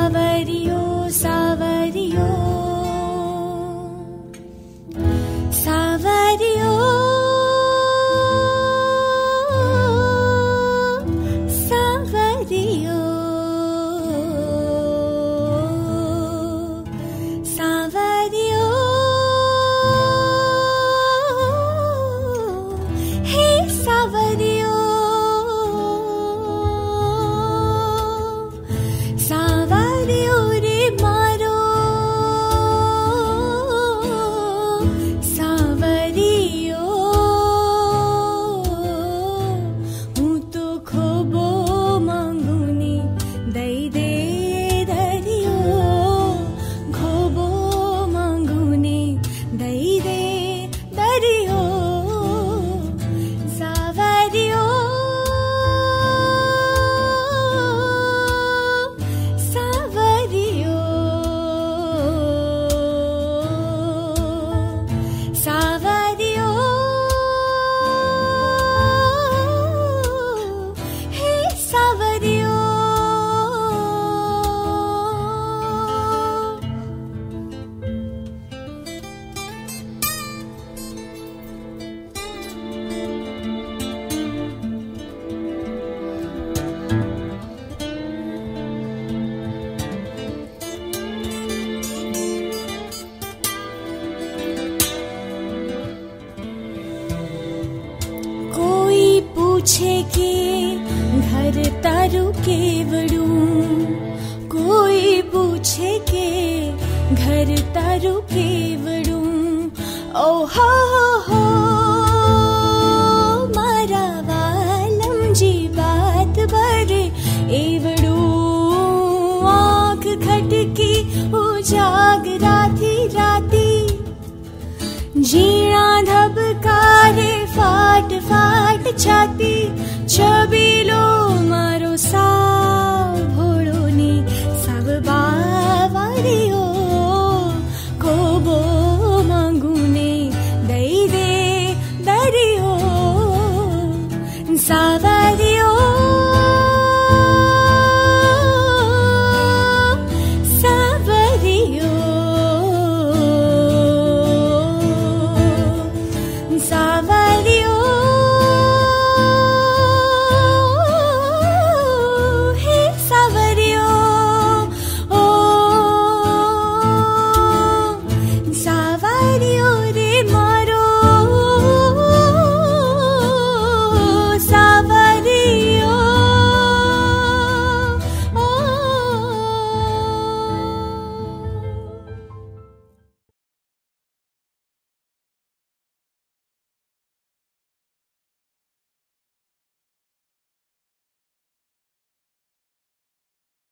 सावरियो सावरियो सावरियो सावरियो सावरियो हे सावरियो सावरियो रे मारो सावरियो हूँ तो खोबो मांगूनी दई दे धरियो खोबो मांगूनी दई दे धरियो सावरियो सावरियो सावरियो हे सावरियो कोई पूछे कि घर तारू केवड़ू कोई पूछे कि घर तारू केवड़ू ओ हो मारा वालम जी बात बरे एवड़ू आँख खटकी उजाग राती राती जीना धबकारे फाट फाट छाती छबील